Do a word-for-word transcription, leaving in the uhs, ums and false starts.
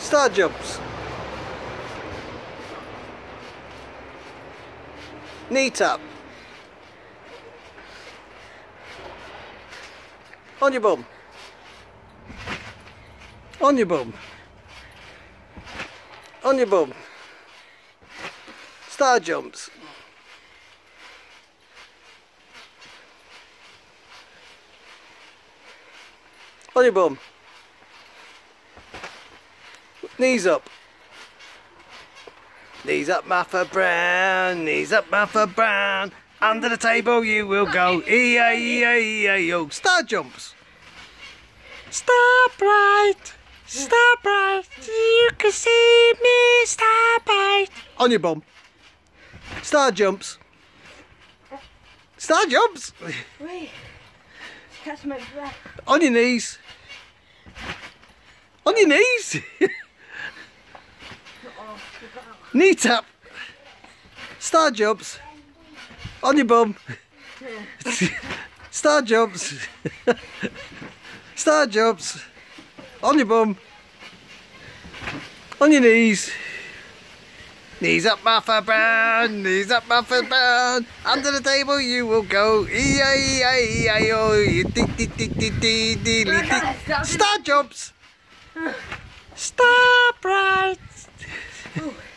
Star jumps. Knee tap. On your bum. On your bum. On your bum. Star jumps. On your bum. Knees up. Knees up, Martha Brown. Knees up, Martha Brown. Under the table you will go. E A E A E A O. Star jumps. Star bright. Star bright. You can see me. Star bright. On your bum. Star jumps. Star jumps. Wait. Catch my breath. On your knees. On your knees. Knee tap. Star jumps. On your bum. Star jumps. Star jumps. On your bum. On your knees. Knees up, Martha Brown. Knees up, Martha Brown. Under the table you will go. E A E A E A O. Star jumps. Star bright.